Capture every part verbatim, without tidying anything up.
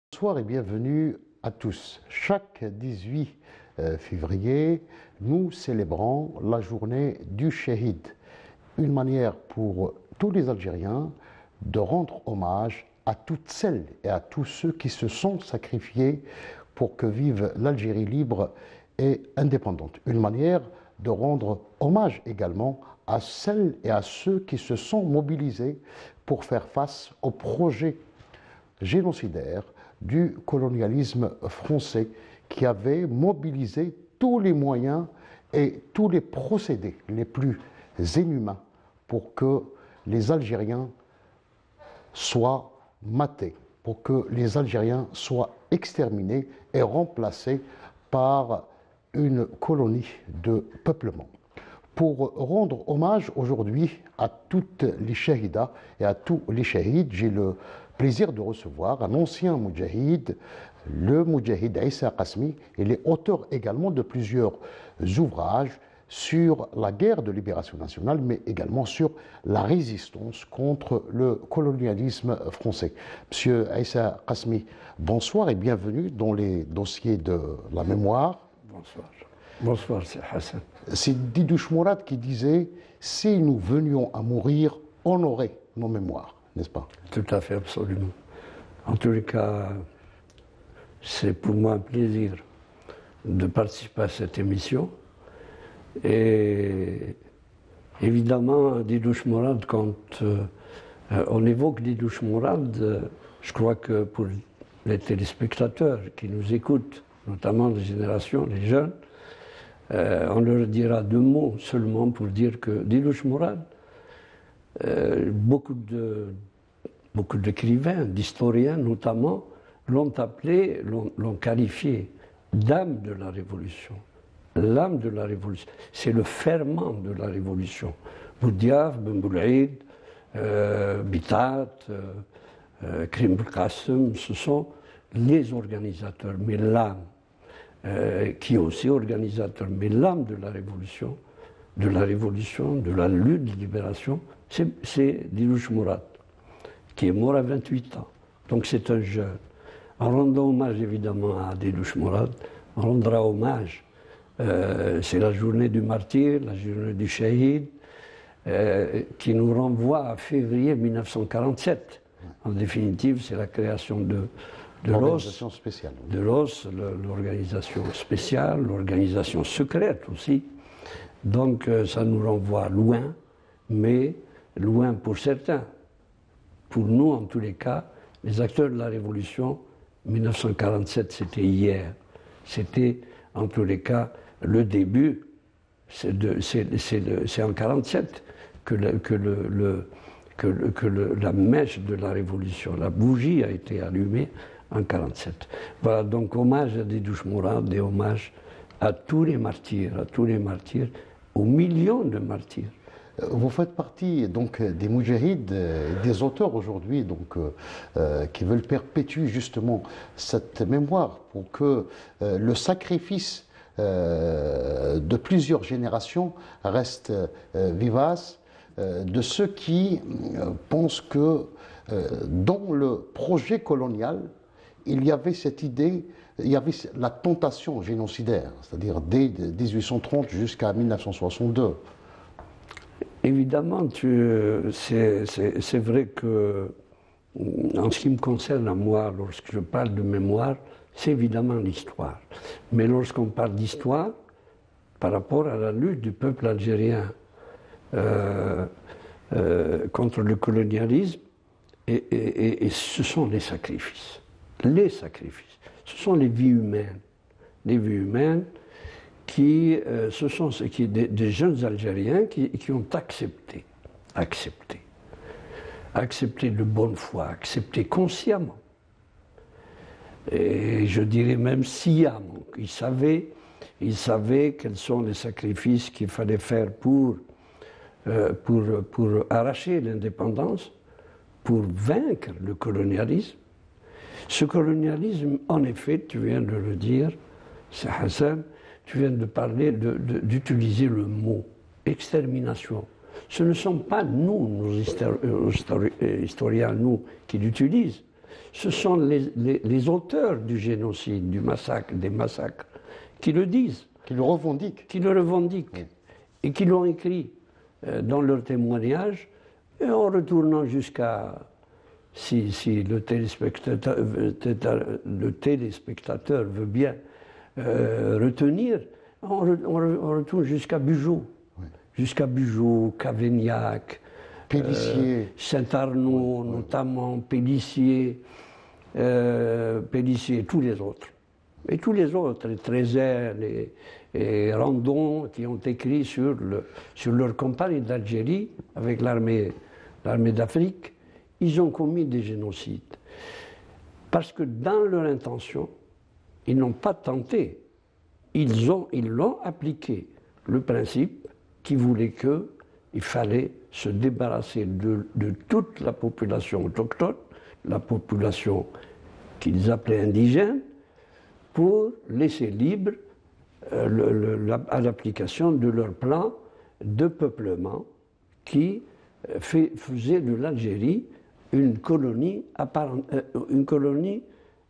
Bonsoir et bienvenue à tous. Chaque dix-huit février, nous célébrons la journée du Shahid, une manière pour tous les Algériens de rendre hommage à toutes celles et à tous ceux qui se sont sacrifiés pour que vive l'Algérie libre et indépendante. Une manière de rendre hommage également à celles et à ceux qui se sont mobilisés pour faire face au projet génocidaire du colonialisme français qui avait mobilisé tous les moyens et tous les procédés les plus inhumains pour que les Algériens soient matés, pour que les Algériens soient exterminés et remplacés par une colonie de peuplement. Pour rendre hommage aujourd'hui à toutes les shahidas et à tous les shahids, j'ai le plaisir de recevoir un ancien moudjahid, le moudjahid Issa Qasmi. Il est auteur également de plusieurs ouvrages sur la guerre de libération nationale, mais également sur la résistance contre le colonialisme français. Monsieur Issa Qasmi, bonsoir et bienvenue dans les dossiers de la mémoire. Bonsoir. Bonsoir, c'est Hassan. C'est Didouche Mourad qui disait « Si nous venions à mourir, honorer nos mémoires », n'est-ce pas? Tout à fait, absolument. En tous les cas, c'est pour moi un plaisir de participer à cette émission. Et évidemment, Didouche Mourad, quand euh, on évoque Didouche Mourad, euh, je crois que pour les téléspectateurs qui nous écoutent, notamment les générations, les jeunes, Euh, on leur dira deux mots seulement pour dire que Didouche Mourad, euh, beaucoup de, beaucoup d'écrivains, d'historiens notamment, l'ont appelé, l'ont qualifié d'âme de la Révolution. L'âme de la Révolution, c'est le ferment de la Révolution. Boudiaf, Ben Boulaïd, euh, Bitat, euh, Krim Qassem, ce sont les organisateurs, mais l'âme. Euh, qui est aussi organisateur, mais l'âme de la révolution, de la révolution, de la lutte de libération, c'est Didouche Mourad, qui est mort à vingt-huit ans. Donc c'est un jeune. En rendant hommage évidemment à Didouche Mourad, on rendra hommage, euh, c'est la journée du martyr, la journée du shahid, euh, qui nous renvoie à février mille neuf cent quarante-sept. En définitive, c'est la création de de l'organisation spéciale. De l'O S, l'organisation spéciale, l'organisation secrète aussi. Donc ça nous renvoie loin, mais loin pour certains. Pour nous, en tous les cas, les acteurs de la Révolution, mille neuf cent quarante-sept, c'était hier. C'était, en tous les cas, le début. C'est en mille neuf cent quarante-sept que, le, que, le, le, que, le, que le, la mèche de la Révolution, la bougie a été allumée en mille neuf cent quarante-sept. Voilà, donc hommage à Didouche Mourad et hommage à tous les martyrs, à tous les martyrs, aux millions de martyrs. Vous faites partie donc des moudjahids, des auteurs aujourd'hui donc euh, qui veulent perpétuer justement cette mémoire pour que euh, le sacrifice euh, de plusieurs générations reste euh, vivace, euh, de ceux qui euh, pensent que euh, dans le projet colonial, il y avait cette idée, il y avait la tentation génocidaire, c'est-à-dire dès mille huit cent trente jusqu'à mille neuf cent soixante-deux. Évidemment, c'est vrai que, en ce qui me concerne à moi, lorsque je parle de mémoire, c'est évidemment l'histoire. Mais lorsqu'on parle d'histoire, par rapport à la lutte du peuple algérien euh, euh, contre le colonialisme, et, et, et, et ce sont les sacrifices. Les sacrifices, ce sont les vies humaines, les vies humaines qui, euh, ce sont qui, des, des jeunes Algériens qui, qui ont accepté, accepté, accepté de bonne foi, accepté consciemment, et je dirais même sciemment. Ils savaient, ils savaient quels sont les sacrifices qu'il fallait faire pour, euh, pour, pour arracher l'indépendance, pour vaincre le colonialisme. Ce colonialisme, en effet, tu viens de le dire, c'est Hassan, tu viens de parler, d'utiliser le mot extermination. Ce ne sont pas nous, nos histori historiens, nous, qui l'utilisent. Ce sont les, les, les auteurs du génocide, du massacre, des massacres, qui le disent. Qui le revendiquent. Qui le revendiquent. Oui. Et qui l'ont écrit euh, dans leur témoignage, et en retournant jusqu'à, si, si le, téléspectateur, le téléspectateur veut bien euh, retenir, on, re, on retourne jusqu'à Bugeaud. Oui. Jusqu'à Bugeaud, Cavaignac, Pélissier. Euh, Saint-Arnaud, oui, oui. notamment, Pélissier, euh, Pélissier et tous les autres. Et tous les autres, les Trézère, les, et Randon, qui ont écrit sur, le, sur leur campagne d'Algérie avec l'armée, l'armée d'Afrique, ils ont commis des génocides. Parce que dans leur intention, ils n'ont pas tenté, ils ont, ils l'ont appliqué, le principe qui voulait qu'il fallait se débarrasser de, de toute la population autochtone, la population qu'ils appelaient indigène, pour laisser libre euh, le, le, la, à l'application de leur plan de peuplement qui euh, fait, faisait de l'Algérie une colonie, apparent, euh, une colonie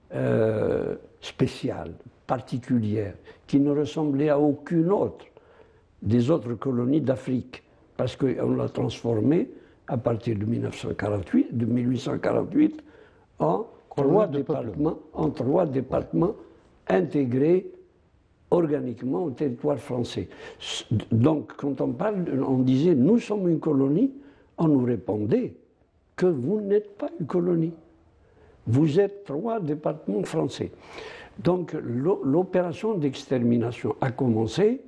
euh, spéciale, particulière, qui ne ressemblait à aucune autre des autres colonies d'Afrique, parce qu'on l'a transformée à partir de, mille neuf cent quarante-huit, de mille huit cent quarante-huit en trois départements, en trois départements intégrés organiquement au territoire français. Donc, quand on parle, on disait « nous sommes une colonie », on nous répondait que vous n'êtes pas une colonie. Vous êtes trois départements français. Donc, l'opération d'extermination a commencé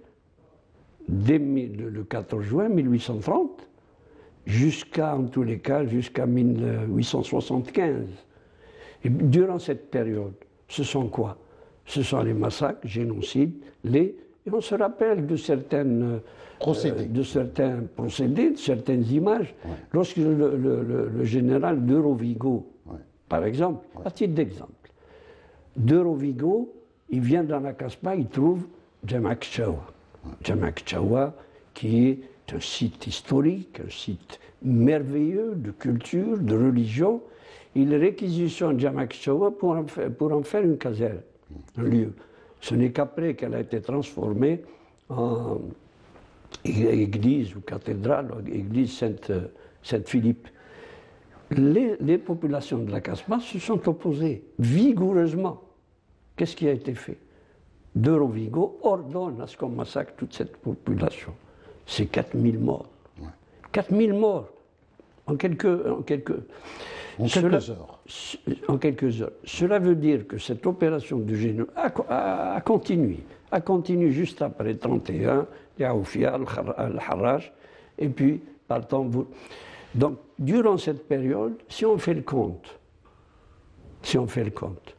dès le quatorze juin mille huit cent trente, jusqu'à, en tous les cas, jusqu'à mille huit cent soixante-quinze. Et durant cette période, ce sont quoi? Ce sont les massacres, génocides, les... Et on se rappelle de certaines procédés, euh, de certains procédés, de certaines images. Ouais. Lorsque le, le, le, le général de Rovigo, ouais. par exemple, ouais. à titre d'exemple, de Rovigo, il vient dans la Casbah, il trouve Djamak Chawa. Ouais. Djamak Chawa, qui est un site historique, un site merveilleux de culture, de religion. Il réquisitionne Djamak Chawa pour en faire, pour en faire une caserne. Un lieu. Ce n'est qu'après qu'elle a été transformée en église ou cathédrale, église Saint-Philippe. Les, les populations de la Casbah se sont opposées vigoureusement. Qu'est-ce qui a été fait? De Rovigo ordonne à ce qu'on massacre toute cette population. C'est quatre mille morts. Ouais. quatre mille morts en quelques... En quelques En Cela, quelques heures. En quelques heures. Cela veut dire que cette opération de génocide a, a, a continué. A continué juste après trente et un, Yaoufia, Al-Harraj, et puis par le temps. Vous... Donc, durant cette période, si on fait le compte, si on fait le compte,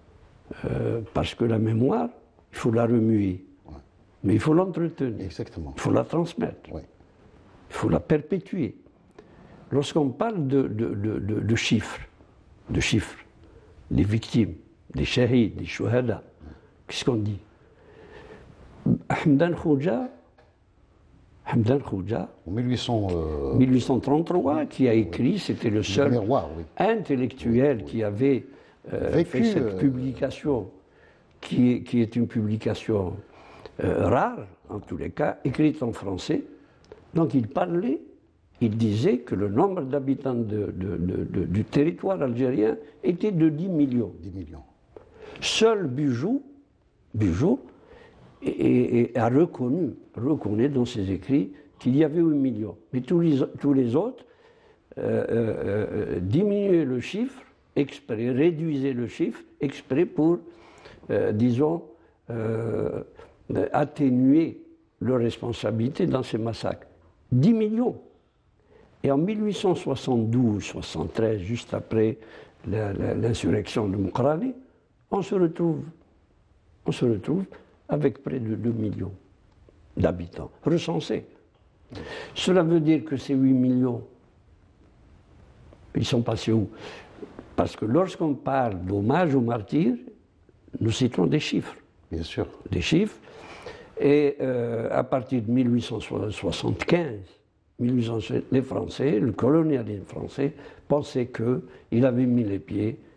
euh, parce que la mémoire, il faut la remuer, ouais. mais il faut l'entretenir. Exactement. Il faut la transmettre. Ouais. Il faut la perpétuer. Lorsqu'on parle de, de, de, de, de chiffres, de chiffres, des victimes, des shahids, des shuhada, qu'est-ce qu'on dit? Hamdan Khouja, Hamdan Khouja, en mille huit cents, euh... mille huit cent trente-trois, qui a écrit, oui. c'était le seul le miroir, oui. intellectuel oui, oui. qui avait euh, Vécu, fait cette euh... publication, qui est, qui est une publication euh, rare, en tous les cas, écrite en français. Donc il parlait. Il disait que le nombre d'habitants de, de, de, de, du territoire algérien était de dix millions. dix millions. Seul Bugeaud, Bugeaud et, et a reconnu, reconnaît dans ses écrits qu'il y avait huit millions. Mais tous les, tous les autres euh, euh, diminuaient le chiffre exprès, réduisaient le chiffre exprès pour, euh, disons, euh, atténuer leur responsabilité dans ces massacres. dix millions. Et en mille huit cent soixante-douze soixante-treize, juste après l'insurrection de Mokrani, on se retrouve, on se retrouve avec près de deux millions d'habitants recensés. Cela veut dire que ces huit millions, ils sont passés où? Parce que lorsqu'on parle d'hommage aux martyrs, nous citons des chiffres. Bien sûr. Des chiffres. Et euh, à partir de mille huit cent soixante-quinze, les Français, le colonialisme français, pensaient qu'il avait mis les pieds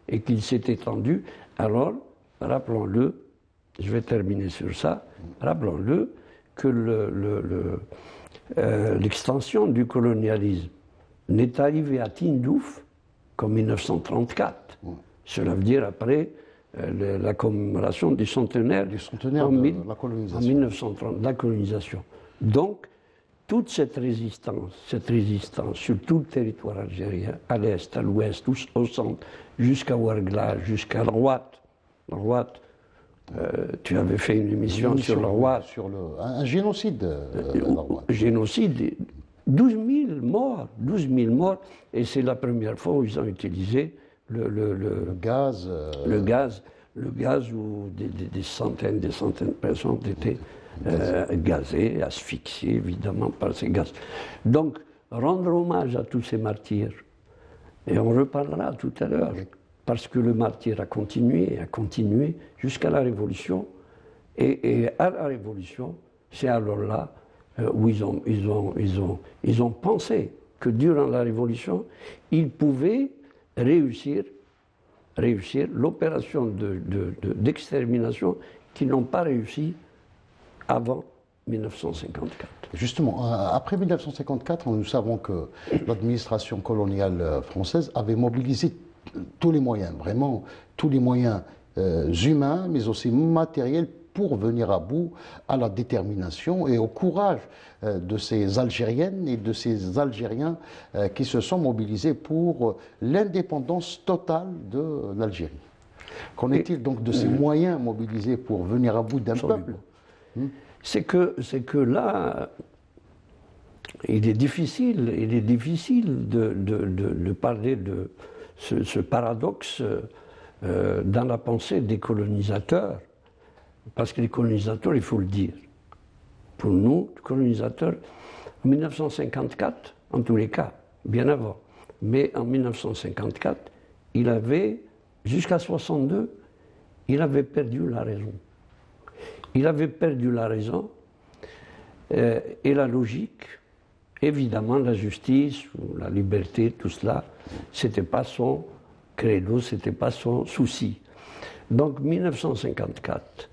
et qu'il s'est étendu, alors, rappelons-le, je vais terminer sur ça, rappelons-le que le, le, le, euh, l'extension du colonialisme n'est arrivée à Tindouf qu'en mille neuf cent trente-quatre. Mmh. Cela veut dire après euh, le, la commémoration du centenaire, du centenaire en de mille, la colonisation. En mille neuf cent trente, la colonisation. Donc, toute cette résistance, cette résistance sur tout le territoire algérien, à l'est, à l'ouest, au centre, jusqu'à Ouargla, jusqu'à Rouat, Rouat, Euh, tu avais fait une émission, une émission sur le roi. Sur le, un, un génocide. Euh, génocide, douze mille morts, douze mille morts, et c'est la première fois où ils ont utilisé le, le, le, le gaz. Euh, le gaz, le gaz où des, des, des centaines, des centaines de personnes étaient euh, gazées, asphyxiées évidemment par ces gaz. Donc, rendre hommage à tous ces martyrs, et on reparlera tout à l'heure. Oui. Parce que le martyr a continué, a continué jusqu'à la Révolution. Et, et à la Révolution, c'est alors là euh, où ils ont, ils, ont, ils, ont, ils ont pensé que durant la Révolution, ils pouvaient réussir, réussir l'opération de, de, de, d'extermination qu'ils n'ont pas réussi avant mille neuf cent cinquante-quatre. Justement, après mille neuf cent cinquante-quatre, nous savons que l'administration coloniale française avait mobilisé tous les moyens, vraiment tous les moyens euh, humains, mais aussi matériels pour venir à bout à la détermination et au courage euh, de ces Algériennes et de ces Algériens euh, qui se sont mobilisés pour l'indépendance totale de l'Algérie. Qu'en est-il donc de ces mmh. moyens mobilisés pour venir à bout d'un peuple? mmh. C'est que, c'est que là, il est difficile, il est difficile de, de, de, de parler de Ce, ce paradoxe euh, dans la pensée des colonisateurs, parce que les colonisateurs, il faut le dire, pour nous, les colonisateurs, en mille neuf cent cinquante-quatre, en tous les cas, bien avant, mais en mille neuf cent cinquante-quatre, il avait, jusqu'à soixante-deux, il avait perdu la raison. Il avait perdu la raison euh, et la logique. Évidemment, la justice, la liberté, tout cela, ce n'était pas son credo, ce n'était pas son souci. Donc, mille neuf cent cinquante-quatre,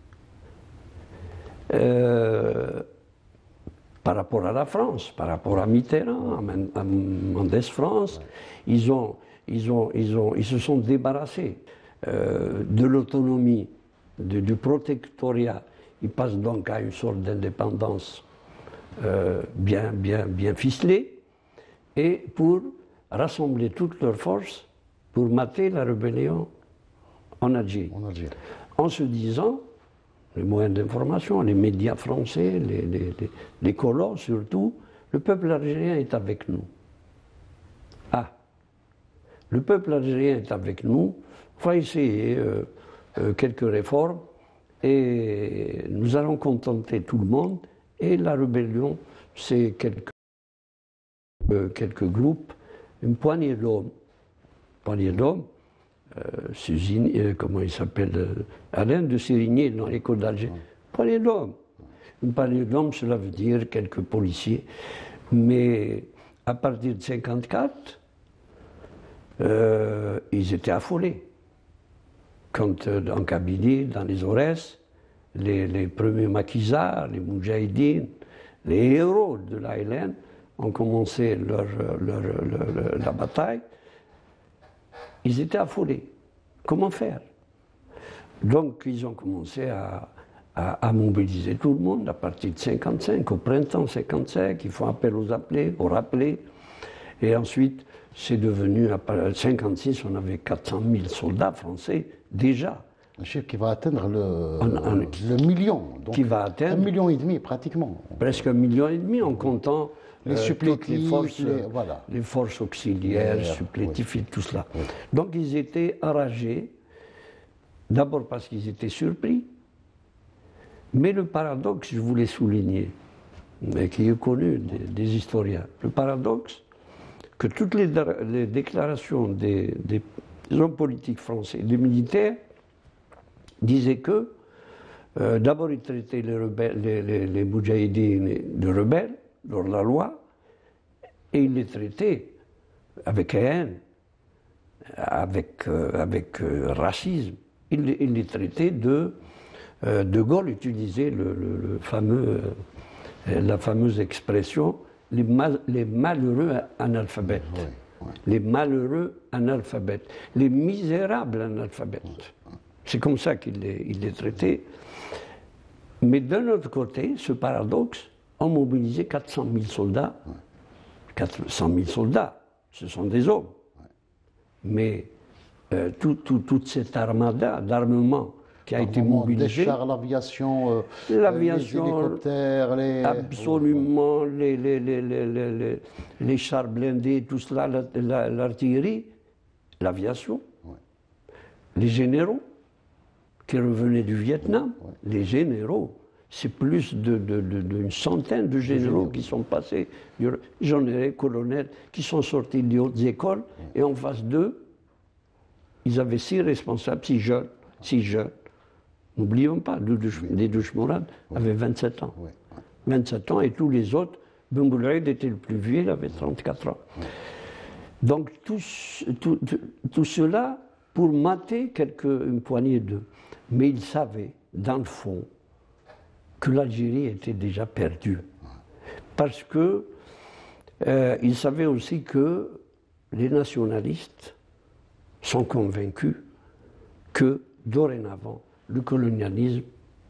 euh, par rapport à la France, par rapport à Mitterrand, à Mendès France, ils, ont, ils, ont, ils, ont, ils se sont débarrassés euh, de l'autonomie, du protectorat. Ils passent donc à une sorte d'indépendance Euh, bien, bien, bien ficelés, et pour rassembler toutes leurs forces pour mater la rébellion en Algérie. En, Algérie. En se disant, les moyens d'information, les médias français, les, les, les, les colons surtout, le peuple algérien est avec nous. Ah, le peuple algérien est avec nous, on va essayer euh, euh, quelques réformes, et nous allons contenter tout le monde. Et la rébellion, c'est quelques, euh, quelques groupes, une poignée d'hommes, poignée d'hommes, euh, euh, comment il s'appelle, euh, Alain de Sérigné dans l'école d'Alger, poignée d'hommes. Une poignée d'hommes, cela veut dire quelques policiers. Mais à partir de cinquante-quatre, euh, ils étaient affolés. Quand euh, en Kabylie, dans les Aurès, Les, les premiers maquisards, les moudjahidines, les héros de l'A L N ont commencé leur, leur, leur, leur, la bataille. Ils étaient affolés. Comment faire? Donc ils ont commencé à, à, à mobiliser tout le monde à partir de cinquante-cinq, au printemps cinquante-cinq, ils font appel aux appelés, aux rappelés. Et ensuite, c'est devenu, à cinquante-six, on avait quatre cent mille soldats français déjà. Un chiffre qui va atteindre le, un, un, le million. Donc qui va atteindre un million et demi pratiquement. Presque un million et demi en comptant les euh, supplétifs, toutes les forces, les, voilà. les forces auxiliaires, les supplétifs oui. et tout cela. Oui. Donc ils étaient enragés, d'abord parce qu'ils étaient surpris, mais le paradoxe, je voulais souligner, mais qui est connu des, des historiens, le paradoxe que toutes les, les déclarations des, des hommes politiques français, des militaires, disait que, euh, d'abord, il traitait les, rebelles, les, les, les moudjahidines de rebelles, dans la loi, et il les traitait avec haine, avec, euh, avec euh, racisme. Il, il les traitait de... Euh, de Gaulle utilisait le, le, le fameux, euh, la fameuse expression les, mal, les malheureux analphabètes. Oui, oui. Les malheureux analphabètes. Les misérables analphabètes. Oui. C'est comme ça qu'il les, il les traitait. Mais d'un autre côté, ce paradoxe, on mobilisait quatre cent mille soldats. Oui. quatre cent mille soldats, ce sont des hommes. Oui. Mais euh, tout, tout, toute cette armada d'armement qui a été mobilisé. Des chars, l'aviation, euh, l'aviation, les hélicoptères, les... Absolument, les, les, les, les, les, les chars blindés, tout cela, l'artillerie, l'aviation, ouais. Les généraux qui revenaient du Vietnam, ouais. Les généraux, c'est plus d'une de, de, de, centaine de généraux, généraux qui sont passés, généraux, colonels, qui sont sortis des hautes écoles, ouais. Et en face d'eux, ils avaient six responsables, six jeunes, six jeunes. N'oublions pas, Dédouche Mourad oui. avait vingt-sept ans. Oui. vingt-sept ans et tous les autres, Ben Boulaïd était le plus vieux, il avait trente-quatre ans. Oui. Donc tout, tout, tout cela pour mater quelques, une poignée d'eux. Mais il savait, dans le fond, que l'Algérie était déjà perdue. Parce que euh, il savait aussi que les nationalistes sont convaincus que dorénavant, le colonialisme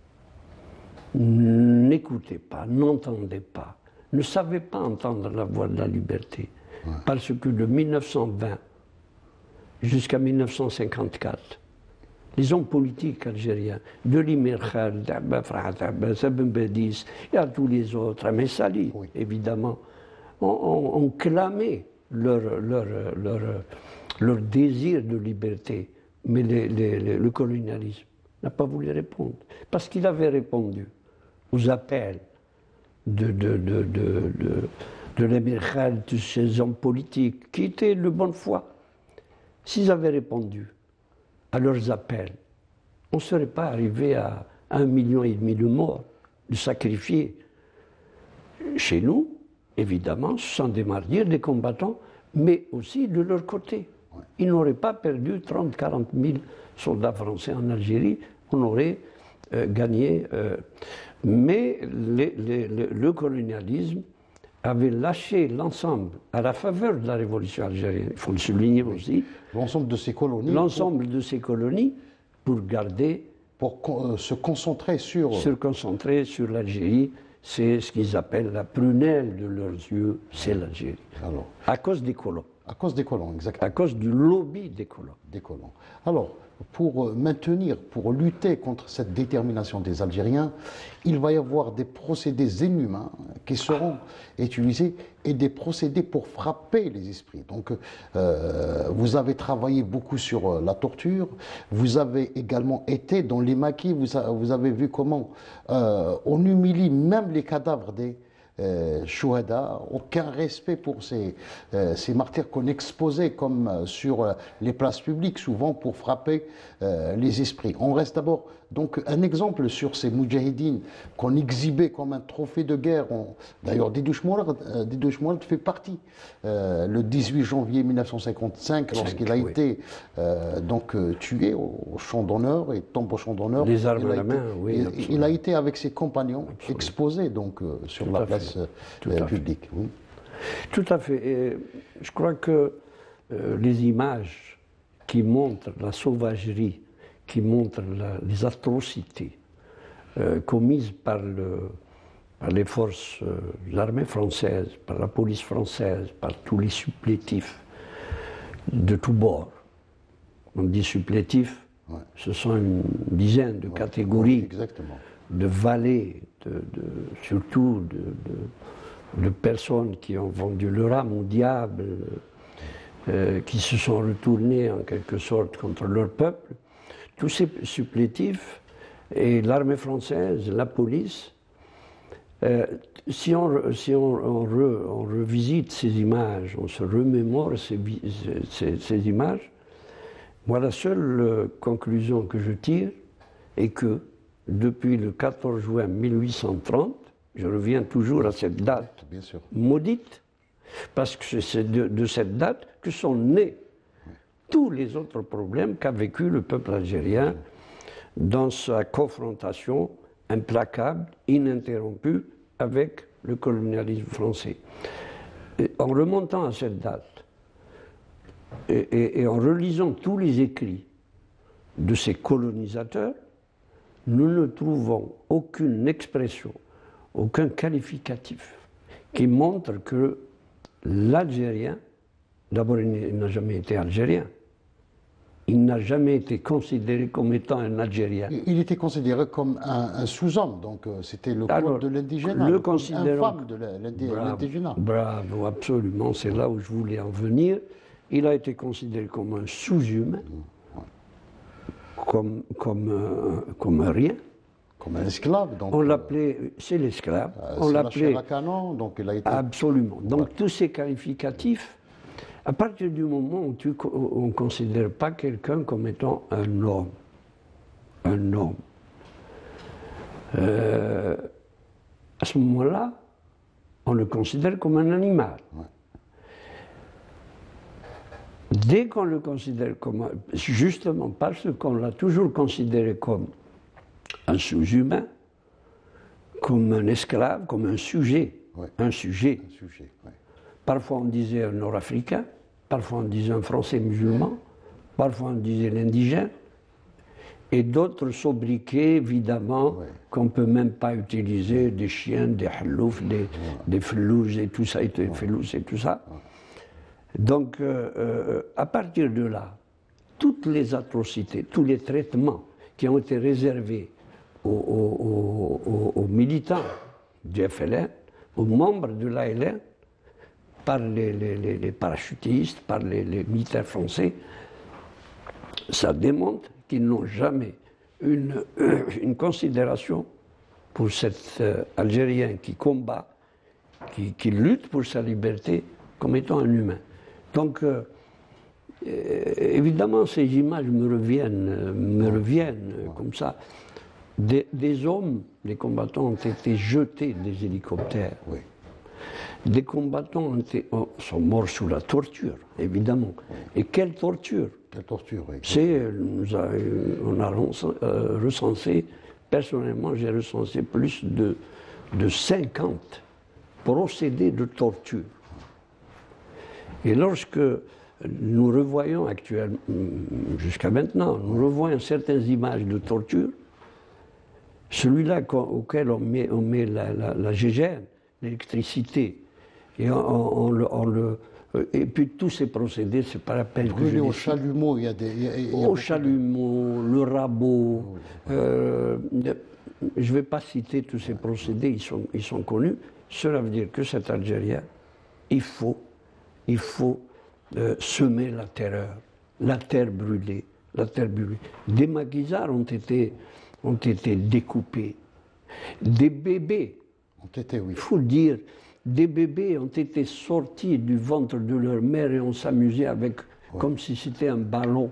n'écoutait pas, n'entendait pas, ne savait pas entendre la voix de la liberté. Ouais. Parce que de mille neuf cent vingt jusqu'à mille neuf cent cinquante-quatre, les hommes politiques algériens, de Limerkhal, d'Abben Bedis, et à tous les autres, à Messali, oui. Évidemment, ont, ont, ont clamé leur, leur, leur, leur désir de liberté. Mais les, les, les, le colonialisme n'a pas voulu répondre. Parce qu'il avait répondu aux appels de, de, de, de, de, de l'émir Khaled, de ces hommes politiques, qui étaient de bonne foi. S'ils avaient répondu à leurs appels, on ne serait pas arrivé à un million et demi de morts, de sacrifiés. Chez nous, évidemment, ce sont des martyrs, des combattants, mais aussi de leur côté. Ils n'auraient pas perdu trente à quarante mille soldats français en Algérie, on aurait euh, gagné. Euh, mais les, les, le, le colonialisme avait lâché l'ensemble, à la faveur de la révolution algérienne, il faut le souligner aussi. L'ensemble de ces colonies. L'ensemble pour... de ces colonies pour garder. Pour euh, se concentrer sur. Se concentrer sur l'Algérie. C'est ce qu'ils appellent la prunelle de leurs yeux, c'est l'Algérie. Alors. À cause des colons. À cause des colons, exactement. À cause du lobby des colons. Des colons. Alors, pour maintenir, pour lutter contre cette détermination des Algériens, il va y avoir des procédés inhumains qui seront utilisés et des procédés pour frapper les esprits. Donc, euh, vous avez travaillé beaucoup sur la torture, vous avez également été dans les maquis, vous, vous avez vu comment euh, on humilie même les cadavres des Euh, Chouhada, aucun respect pour ces, euh, ces martyrs qu'on exposait comme euh, sur euh, les places publiques, souvent pour frapper euh, les esprits. On reste d'abord donc un exemple sur ces moudjahidines qu'on exhibait comme un trophée de guerre. D'ailleurs, Dédouche Mourad euh, fait partie. Euh, le dix-huit janvier mille neuf cent cinquante-cinq, lorsqu'il a oui. été euh, donc euh, tué au, au champ d'honneur et tombe au champ d'honneur. Les armes à la main, oui. Il, il a été avec ses compagnons absolument. Exposé donc euh, sur Tout la place euh, publique. Oui. Tout à fait. Et je crois que euh, les images qui montrent la sauvagerie, qui montrent la, les atrocités euh, commises par, le, par les forces euh, de l'armée française, par la police française, par tous les supplétifs de tous bords. On dit supplétifs, ouais. Ce sont une dizaine de ouais, catégories, ouais, de valets, de, de, surtout de, de, de personnes qui ont vendu leur âme au diable, euh, qui se sont retournés en quelque sorte contre leur peuple. Tous ces supplétifs et l'armée française, la police, euh, si, on, si on, on, re, on revisite ces images, on se remémore ces, ces, ces images, moi la seule conclusion que je tire est que depuis le quatorze juin mille huit cent trente, je reviens toujours à cette date Bien sûr. maudite, parce que c'est de, de cette date que sont nés tous les autres problèmes qu'a vécu le peuple algérien dans sa confrontation implacable, ininterrompue avec le colonialisme français. Et en remontant à cette date et, et, et en relisant tous les écrits de ces colonisateurs, nous ne trouvons aucune expression, aucun qualificatif qui montre que l'Algérien, d'abord il n'a jamais été algérien, il n'a jamais été considéré comme étant un Algérien. Il était considéré comme un, un sous-homme, donc euh, c'était le Alors, code de l'indigénat, le le code considérons- infâme de l'indigénat. Bravo, absolument, c'est là où je voulais en venir. Il a été considéré comme un sous-humain, comme, comme, euh, comme un rien. Comme un esclave, donc. On euh, l'appelait, c'est l'esclave, euh, on c'est la l'appelait chair à canon, donc il a été. absolument. Donc Ouais. tous ces qualificatifs, à partir du moment où tu, on ne considère pas quelqu'un comme étant un homme, un homme, euh, à ce moment-là, on le considère comme un animal. Ouais. Dès qu'on le considère comme un, justement parce qu'on l'a toujours considéré comme un sous-humain, comme un esclave, comme un sujet, Ouais. un sujet. Un sujet, ouais. Parfois on disait un nord-africain, parfois on disait un français musulman, parfois on disait l'indigène, et d'autres sobriquets, évidemment, Ouais. qu'on ne peut même pas utiliser, des chiens, des halouf, des, des felouses et tout ça, et des felouses et tout ça. Donc, euh, euh, à partir de là, toutes les atrocités, tous les traitements qui ont été réservés aux, aux- aux- aux militants du F L N, aux membres de l'A L N, par les, les- les- les parachutistes, par les, les militaires français, ça démontre qu'ils n'ont jamais une, une considération pour cet euh, Algérien qui combat, qui, qui lutte pour sa liberté comme étant un humain. Donc, euh, euh, évidemment, ces images me reviennent, euh, me reviennent euh, comme ça. Des, des hommes, des combattants ont été jetés des hélicoptères. Oui. Des combattants ont été- oh, sont morts sous la torture, évidemment. Et quelle torture! Quelle torture, oui. C'est, euh, nous a- euh, on a recen- euh, recensé, personnellement, j'ai recensé plus de, de cinquante procédés de torture. Et lorsque nous revoyons actuellement, jusqu'à maintenant, nous revoyons certaines images de torture, celui-là qu'on- auquel on met, on met la, la, la G G N, l'électricité, et, on, on le, on le- et puis tous ces procédés, c'est pas la peine que je Brûlé au les chalumeau, il y a des. il y a- il y a au beaucoup de- chalumeau, le rabot, euh, je ne vais pas citer tous ces procédés, ils sont, ils sont connus. Cela veut dire que cet Algérien, il faut, il faut euh, semer la terreur, la terre brûlée, la terre brûlée. Des maquisards ont été, ont été découpés, des bébés, Ont été, oui. il faut le dire, des bébés ont été sortis du ventre de leur mère et on s'amusait avec, comme si c'était un ballon.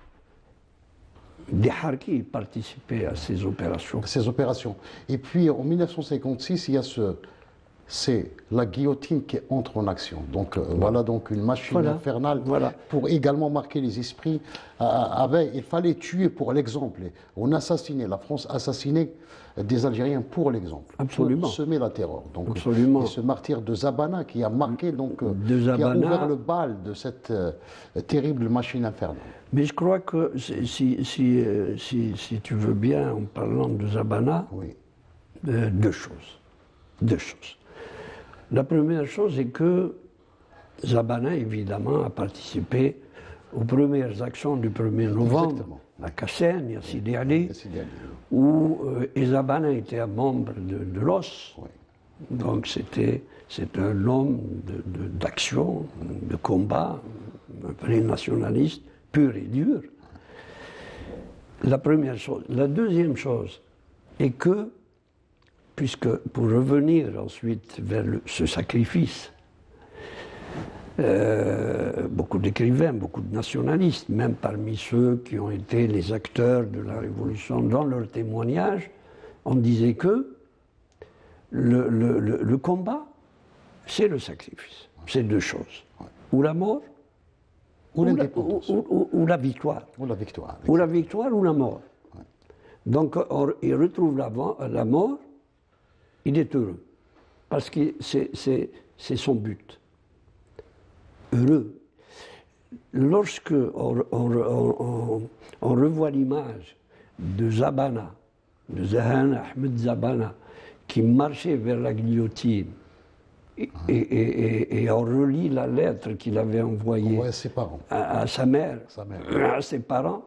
Des harkis participaient à ces opérations. Ces opérations. Et puis en mille neuf cent cinquante-six, il y a ce. C'est la guillotine qui entre en action. Donc euh, voilà donc une machine Voilà. infernale Voilà. pour également marquer les esprits. Euh, avec, il fallait tuer pour l'exemple. On assassinait, la France assassinait des Algériens pour l'exemple. Absolument. Pour semer la terreur. Donc, Absolument. Et ce martyr de Zabana qui a marqué, donc, euh, De qui a Zabana. ouvert le bal de cette euh, terrible machine infernale. Mais je crois que si, si, si, euh, si- si tu veux bien, en parlant de Zabana, Oui. euh, deux choses. Deux choses. La première chose est que Zabana, évidemment, a participé aux premières actions du premier novembre Exactement. à Kassène, à Sidi Ali, Sidi Ali. où euh, et Zabana était un membre de, de l'O S. Oui. Donc c'était c'est un homme de- de- d'action, de, combat, un vrai nationaliste, pur et dur. La première chose. La deuxième chose est que, puisque pour revenir ensuite vers le- ce sacrifice, euh, beaucoup d'écrivains, beaucoup de nationalistes, même parmi ceux qui ont été les acteurs de la Révolution, dans leur témoignage, on disait que le, le- le- le combat, c'est le sacrifice. C'est deux choses. Ou la mort, Ou la, l'indépendance. ou- ou- ou la victoire. Ou la victoire. Ou la victoire ou la mort. Donc on- il retrouve la, vo- la mort, il est heureux. Parce que c'est c'est- c'est son but. Heureux. Lorsque on, on- on- on- on revoit l'image de Zabana, de Zahan Ahmed Zabana, qui marchait vers la guillotine, et, et- et- et on relit la lettre qu'il avait envoyée Ouais, ses parents. à, à sa mère, Sa mère. à ses parents,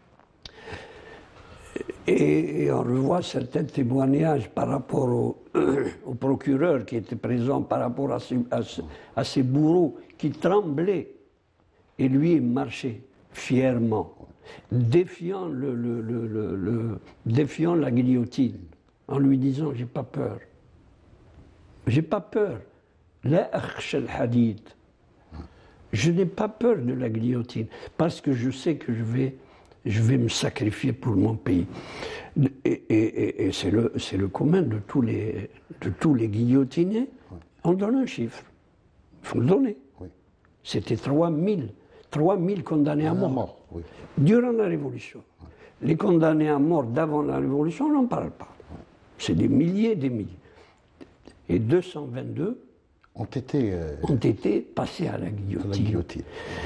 et, et on revoit certains témoignages par rapport au, au procureur qui était présent, par rapport à ses, à ses- à ses bourreaux qui tremblaient. Et lui, il marchait fièrement, défiant, le, le- le- le- le- défiant la guillotine, en lui disant « j'ai pas peur, j'ai pas peur, la akhsha al-hadid ». Je n'ai pas peur de la guillotine, parce que je sais que je vais, je vais me sacrifier pour mon pays. Et, et- et- et c'est le, c'est le commun de tous les, de tous les guillotinés. On donne un chiffre. Il faut le donner. Oui. C'était trois mille. trois mille condamnés à À mort. mort, oui. Durant la Révolution. Les condamnés à mort d'avant la Révolution, on n'en parle pas. C'est des milliers et des milliers. Et deux cent vingt-deux Ont été euh, ont été passés à la à guillotine. la guillotine.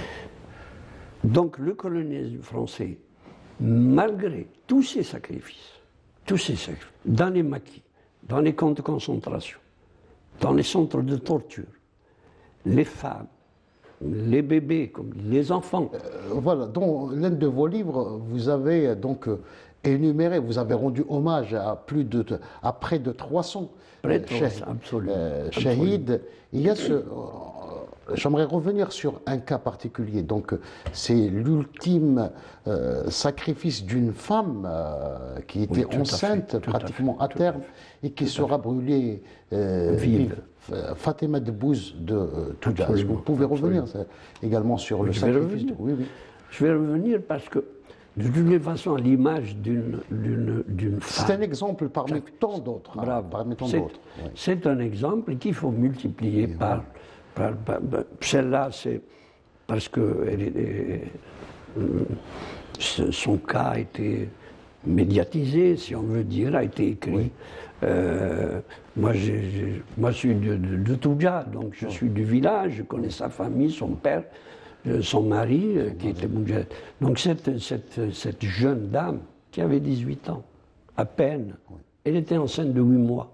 Donc le colonialisme français, malgré tous ses sacrifices, tous ses sacrifices, dans les maquis, dans les camps de concentration, dans les centres de torture, les femmes, les bébés, comme les enfants, Euh, voilà, dans l'un de vos livres, vous avez euh, donc euh, énuméré, vous avez rendu hommage à plus de, à près de trois cents Près de euh, trois cents, shahid- absolument, euh, absolument. shahids. Il y a ce, euh, j'aimerais revenir sur un cas particulier. Donc, euh, c'est l'ultime euh, sacrifice d'une femme euh, qui était tout à fait, enceinte, tout à pratiquement fait, à tout à terme, et qui sera brûlée euh, Vive. vive. F- Fatima Debouze de euh, Touda. Est-ce que Absolument, vous pouvez revenir absolument. ça, également sur le Je vais sacrifice revenir. de- Oui, oui. Je vais revenir parce que, de toute façon, à l'image d'une d'une- d'une femme. C'est un exemple parmi tant d'autres. hein, Bravo. parmi tant C'est- d'autres. oui. C'est un exemple qu'il faut multiplier par, par- par- par- Celle-là, c'est parce que elle est- est- euh, ce- son cas a été médiatisé, si on veut dire, a été écrit. Euh, moi, j'ai- j'ai- moi, je suis de, de, de Touja, donc je suis du village, je connais sa famille, son père, euh, son mari, euh, qui était moudjahid. Donc cette, cette, cette jeune dame, qui avait dix-huit ans, à peine, elle était enceinte de huit mois.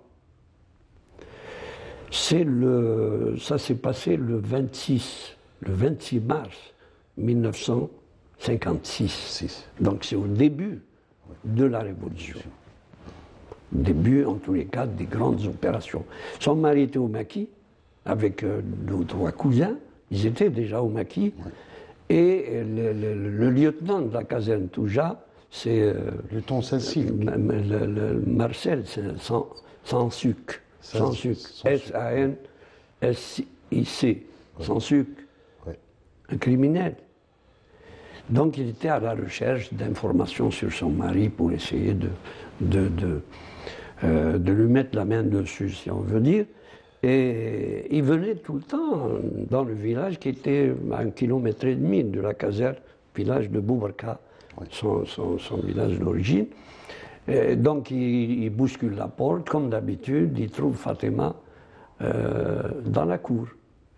C'est le, ça s'est passé le vingt-six, le vingt-six mars mille neuf cent cinquante-six. Six. Donc c'est au début de la Révolution. Début, en tous les cas, des grandes opérations. Son mari était au maquis, avec euh, deux ou trois cousins, ils étaient déjà au maquis, et le, le- le lieutenant de la caserne Touja, c'est euh, Le ton Saint-Cyr. Ma- ma- le- le- Marcel, c'est sans, sans sucre. Sans- Sans sucre. sans S A N S I C. Sans sucre. Oui. Un criminel. Donc il était à la recherche d'informations sur son mari pour essayer de, de, de, euh, de lui mettre la main dessus, si on veut dire. Et il venait tout le temps dans le village qui était à un kilomètre et demi de la caserne, village de Boubarka, son, son- son village d'origine. Et donc il, il bouscule la porte, comme d'habitude, il trouve Fatima euh, dans la cour.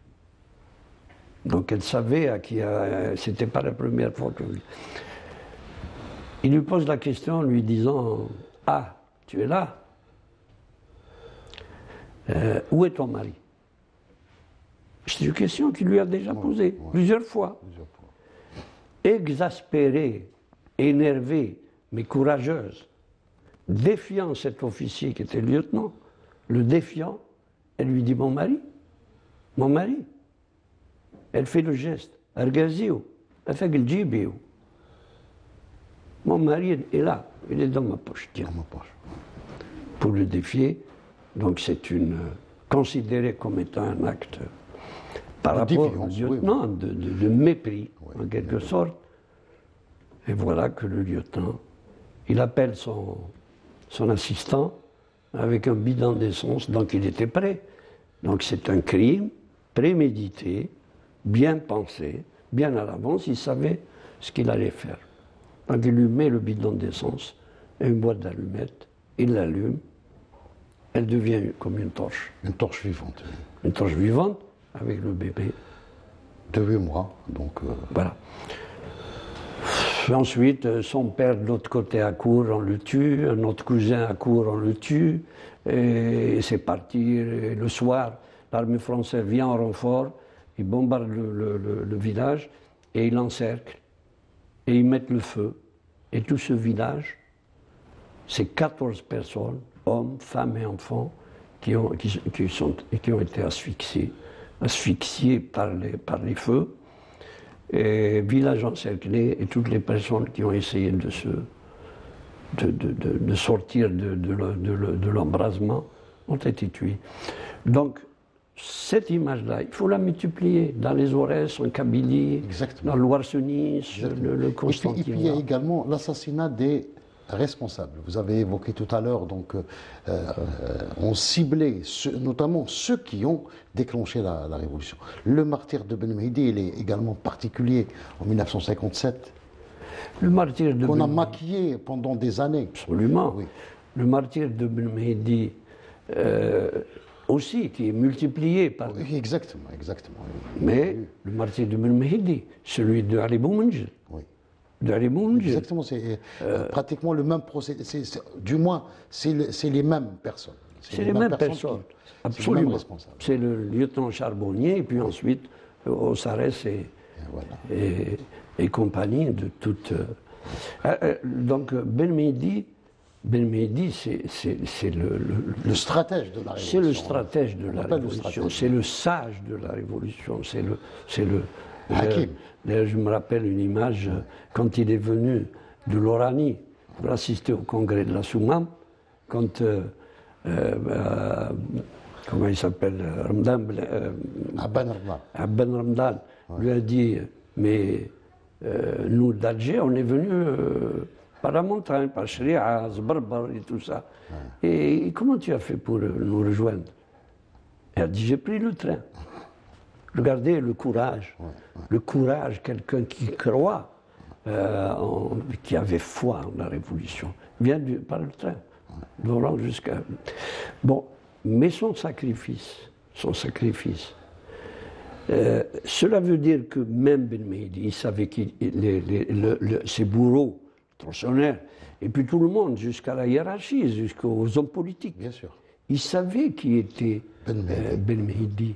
Donc elle savait à qui, euh, c'était pas la première fois que. Il lui pose la question en lui disant: Ah, tu es là? Euh, où est ton mari? C'est une question qu'il lui a déjà posée plusieurs fois. Exaspérée, énervée, mais courageuse, défiant cet officier qui était lieutenant, le défiant, elle lui dit: Mon mari? Mon mari? Elle fait le geste. Argazio, Afagel. Mon mari est là, il est dans ma poche. Tiens. Dans ma poche. Pour le défier, donc c'est une considéré comme étant un acte par De rapport au défiance, oui, lieutenant, de, de- de mépris, en quelque sorte. Et voilà que le lieutenant, il appelle son, son assistant avec un bidon d'essence, donc il était prêt. Donc c'est un crime prémédité, bien pensé, bien à l'avance, il savait ce qu'il allait faire. Donc il lui met le bidon d'essence et une boîte d'allumettes, il l'allume, elle devient comme une torche. Une torche vivante. Une torche vivante avec le bébé. De huit mois, donc... Euh... Voilà. Ensuite, son père de l'autre côté accourt, on le tue, un autre cousin accourt, on le tue, et c'est parti. Et le soir, l'armée française vient en renfort, ils bombardent le, le, le, le village, et ils l'encerclent, et ils mettent le feu. Et tout ce village, c'est quatorze personnes, hommes, femmes et enfants, qui ont, qui, qui sont, qui ont été asphyxiés, asphyxiés par les, par les feux. Et village encerclé, et toutes les personnes qui ont essayé de, se, de, de, de, de sortir de, de, de, de l'embrasement ont été tués. Donc, cette image-là, il faut la multiplier dans les Aurès, en Kabylie, Exactement. dans le Loire-Nice, le, le Constantin. Et puis, et puis il y a également l'assassinat des responsables. Vous avez évoqué tout à l'heure, donc euh, euh, on ciblait ceux, notamment ceux qui ont déclenché la, la révolution. Le martyr de Ben Mehdi, il est également particulier en mille neuf cent cinquante-sept. Le martyr de qu'on Ben a maquillé pendant des années. Absolument. Oui. Le martyr de Ben Mehdi euh, aussi, qui est multiplié par... Oui, exactement, exactement. Mais oui. Le martyr de Ben Mehdi, celui de Ali Boumendjel. Oui. De Ali Boumendjel. Exactement, c'est euh, pratiquement le même procédé. C'est, c'est, du moins, c'est, le, c'est les mêmes personnes. C'est, c'est les, les mêmes, mêmes personnes. Qui, absolument. C'est le lieutenant Charbonnier, et puis oui. Ensuite, Ossarès et, et, voilà. et, et compagnie de toute... Euh, euh, donc, Ben Mehdi, Ben Mehdi, c'est, c'est, c'est le, le, le stratège de la révolution. C'est le stratège de la révolution, c'est le sage de la révolution, c'est le... C'est le Hakim. D'ailleurs, je me rappelle une image, quand il est venu de l'Oranie pour assister au congrès de la Soumam, quand... Euh, euh, comment il s'appelle Ramdan euh, Abban Ramdan. Abban Ramdan ouais. lui a dit, mais euh, nous d'Alger, on est venus euh, par la montagne, par Shri'a, Zbarbar et tout ça. Ouais. Et, et comment tu as fait pour euh, nous rejoindre? Il a dit, j'ai pris le train. Regardez le courage, ouais, ouais. le courage, quelqu'un qui croit, euh, en, qui avait foi en la révolution, vient du, par le train, volant ouais. jusqu'à... Bon, mais son sacrifice, son sacrifice, euh, cela veut dire que même Ben Mehdi, il savait que ses bourreaux, tronçonnaires, et puis tout le monde, jusqu'à la hiérarchie, jusqu'aux hommes politiques, bien sûr, il savait qui était Ben Mehdi. Euh, Ben Mehdi.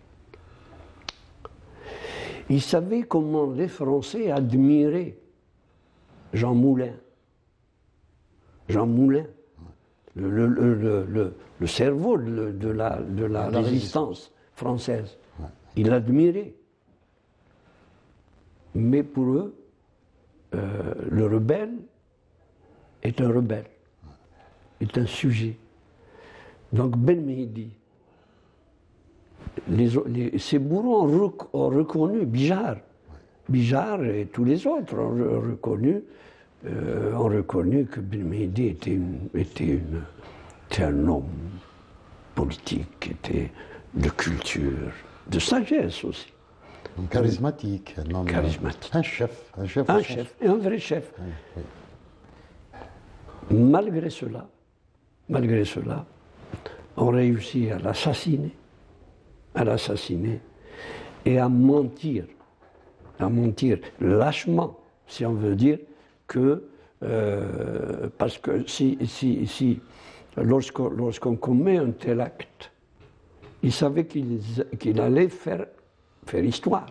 Il savait comment les Français admiraient Jean Moulin. Jean Moulin, le, le, le, le, le cerveau de, de la, de la, la résistance française. Ouais. Il l'admirait. Mais pour eux, euh, le rebelle est un rebelle, est un sujet. Donc Ben Mehdi, Les, les, ces bourreaux ont, rec, ont reconnu Bijar. Bijar et tous les autres ont reconnu, euh, ont reconnu que Ben Mehdi était, une, était, une, était un homme politique, était de culture, de sagesse aussi. Un charismatique, un homme. Charismatique. Un chef. Un chef, un, chef et un vrai chef. Oui, oui. Malgré cela, malgré cela, on réussit à l'assassiner. à l'assassiner et à mentir, à mentir lâchement, si on veut dire, que, euh, parce que si, si, si lorsqu'on, lorsqu'on commet un tel acte, il savait qu'il, qu'il allait faire, faire histoire.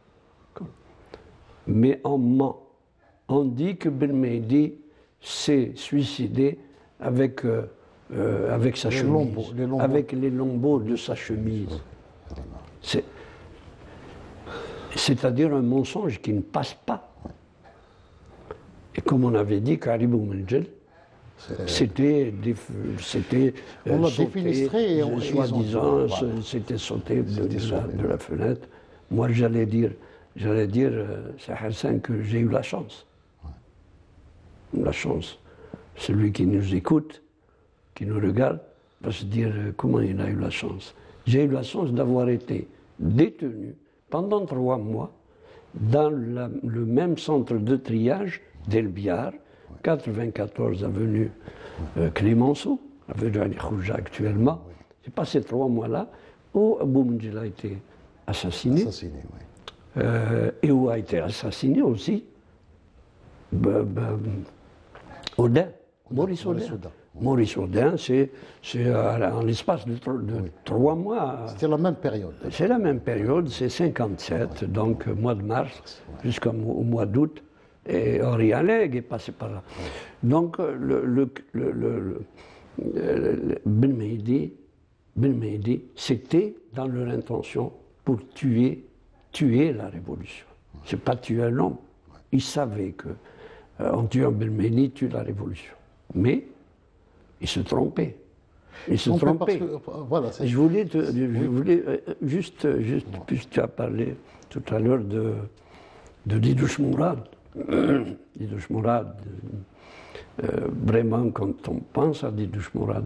Mais on ment. On dit que Ben Mehdi s'est suicidé avec, euh, euh, avec sa les chemise, lambeaux, les lambeaux. avec les lambeaux de sa chemise. C'est, c'est-à-dire un mensonge qui ne passe pas. Et comme on avait dit qu'Ali Boumendjel, c'était, c'était on l'a défenestré et on soi-disant, voilà. C'était sauté de, de, la, de la fenêtre. Moi, j'allais dire, j'allais dire, c'est Hassan que j'ai eu la chance. Ouais. La chance. Celui qui nous écoute, qui nous regarde, va se dire comment il a eu la chance. J'ai eu la chance d'avoir été détenu pendant trois mois dans la, le même centre de triage d'Elbiar, quatre-vingt-quatorze avenue euh, Clémenceau, avenue Ali Khouja actuellement. C'est pas ces trois mois-là où Abou Menjel a été assassiné, assassiné oui. euh, et où a été assassiné aussi bah, bah, Audin, Maurice Audin. Maurice Audin, c'est en l'espace de, de oui. trois mois. C'était la même période. C'est la même période, c'est cinquante-sept, ouais. donc mois de mars ouais. jusqu'au mois d'août. Et Henri Alleg est passé par là. Ouais. Donc le, le, le, le, le Ben Mehdi, Ben Mehdi, c'était dans leur intention pour tuer, tuer la révolution. Ouais. C'est pas tuer un homme. Ouais. Ils savaient que euh, en tuant Ben Mehdi, tue la révolution. Mais ils se trompaient. Ils se trompaient. Que, voilà, je voulais, te, je oui. voulais euh, juste, juste ouais. puisque tu as parlé tout à l'heure de, de Didouche Mourad. Didouche Mourad, euh, vraiment, quand on pense à Didouche Mourad,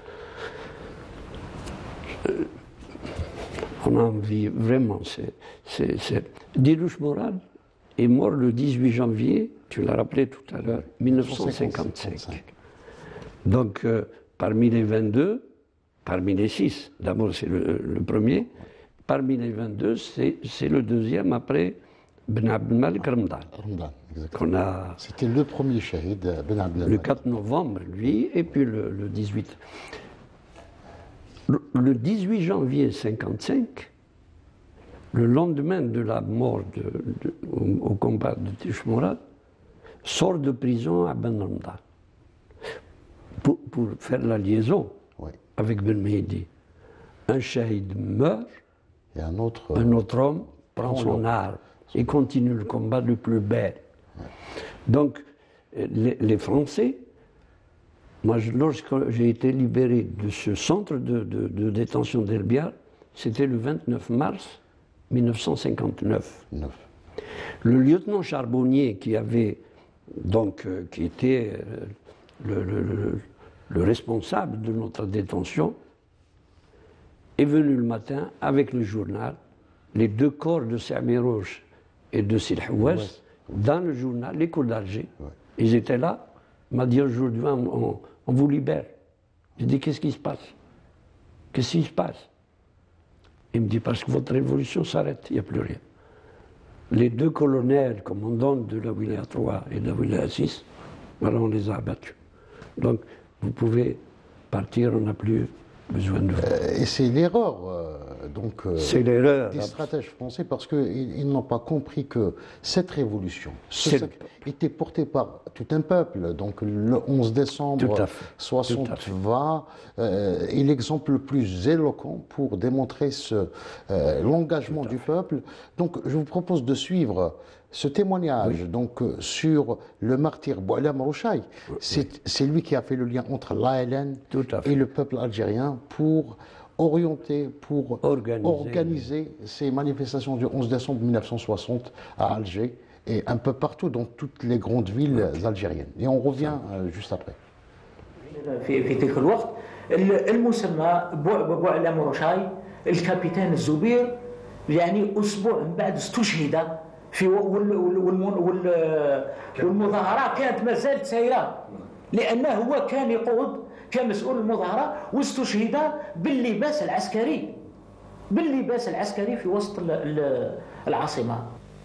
euh, on a envie, vraiment, c'est... Didouche Mourad est mort le dix-huit janvier, tu l'as rappelé tout à l'heure, mille neuf cent cinquante-cinq. Donc, euh, parmi les vingt-deux, parmi les six, d'abord c'est le, le premier, parmi les vingt-deux, c'est le deuxième après Ben Abdelmalek Ramdan. Ramdan, c'était le premier shahid, Ben Abdelmalek. Le quatre novembre, lui, et puis le, le dix-huit. Le, le dix-huit janvier cinquante-cinq, le lendemain de la mort de, de, au, au combat de Didouche Mourad, sort de prison à Ben Ramdan. Pour, pour faire la liaison oui. avec Ben Mehdi. Un shahid meurt, et un autre, un autre homme prend son arme et continue le combat le plus bel. Oui. Donc, les, les Français, moi, je, lorsque j'ai été libéré de ce centre de, de, de détention d'Elbiar, c'était le vingt-neuf mars mille neuf cent cinquante-neuf. Neuf. Le lieutenant Charbonnier, qui avait, donc, euh, qui était... Euh, Le, le, le, le responsable de notre détention est venu le matin avec le journal, les deux corps de Sami Roche et de Silhouès, ouais. dans le journal, les cours d'Alger. Ouais. Ils étaient là. Il m'a dit aujourd'hui, on, on, on vous libère. J'ai dit, qu'est-ce qui se passe? Qu'est-ce qui se passe? Il me dit, parce que votre révolution s'arrête, il n'y a plus rien. Les deux colonels, commandants de la Wilaya trois et de la Wilaya six, alors on les a abattus. Donc, vous pouvez partir, on n'a plus besoin de vous. Euh, et c'est l'erreur euh, donc euh, c'est l'erreur des stratèges français, parce qu'ils ils, n'ont pas compris que cette révolution ce était portée par tout un peuple. Donc, le onze décembre soixante va euh, est l'exemple le plus éloquent pour démontrer ce euh, l'engagement du peuple. Donc, je vous propose de suivre ce témoignage oui. donc, euh, sur le martyr Boualem Rouchaï. Oui. C'est lui qui a fait le lien entre l'A L N et le peuple algérien pour orienter, pour organiser, organiser ces manifestations du onze décembre mille neuf cent soixante à Alger et un peu partout dans toutes les grandes villes oui. algériennes. Et on revient euh, juste après. في تلك الوقت المسمى بوعلام روشاي الكابيتان الزبير يعني اسبوع من بعد استشهد في والمظاهرة كانت ما زالت سايرة، لأنه هو كان يقود كمسؤول المظاهرة واستشهد باللباس العسكري باللباس العسكري في وسط العاصمة.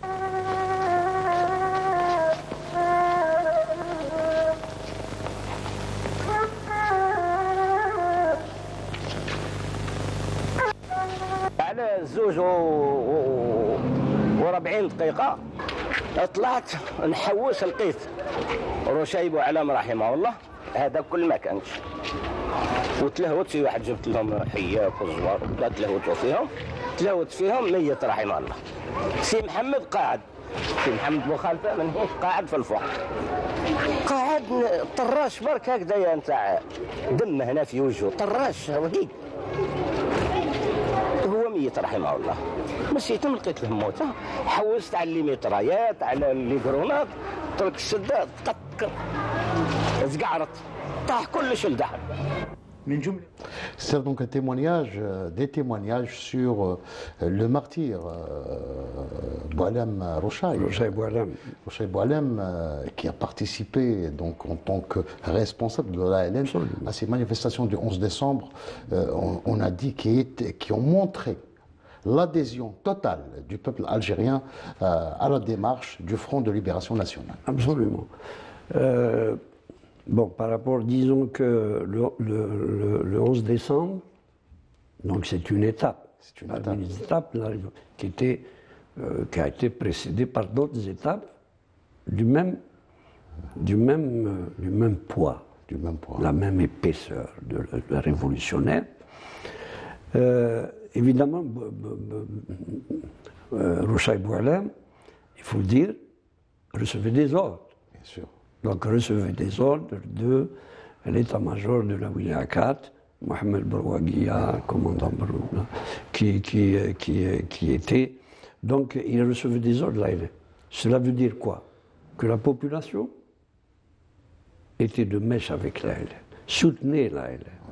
على الزوج وربعين دقيقة طلعت نحوس لقيت روشاي بوعلام رحمه الله هذا كل ما كانش، وتلهوت في واحد جبت لهم حياك وزوار تلهوتوا فيهم تلهوت فيهم ميت رحمه الله. سي محمد قاعد، سي محمد بوخالفه من هيك قاعد في الفوق، قاعد طراش برك هكذا نتاع دم هنا في وجهه، طراش هيك هو ميت رحمه الله. مشيتهم لقيت لهم موتى، حوست على الليميترايات على الليكرونات، ترك الشدة طق زقعرت طاح كلش لدحر. من جملة C'est donc un témoignage, euh, des témoignages sur euh, le martyr euh, Boualem Rochaï. Rochaï Boualem. Rochaï Boualem, euh, qui a participé donc, en tant que responsable de l'A L N à ces manifestations du onze décembre, euh, on, on a dit qui, étaient, qui ont montré l'adhésion totale du peuple algérien euh, à la démarche du Front de libération nationale. Absolument. Euh, bon, par rapport, disons que le, le, le, le onze décembre, donc c'est une étape. C'est une étape. Une étape là, qui, était, euh, qui a été précédée par d'autres étapes du même, du même, euh, du même poids, du même poids, la même épaisseur de la, de la révolutionnaire. Euh, évidemment, euh, Rochaï Boualem, il faut le dire, recevait des ordres. Bien sûr. Donc recevait des ordres de l'état-major de la Wilaya quatre, Mohamed Brouaguia, commandant Brouaguia, qui, qui, qui, qui était. Donc il recevait des ordres de l'A L N. Cela veut dire quoi? Que la population était de mèche avec l'A L N, soutenait l'A L N.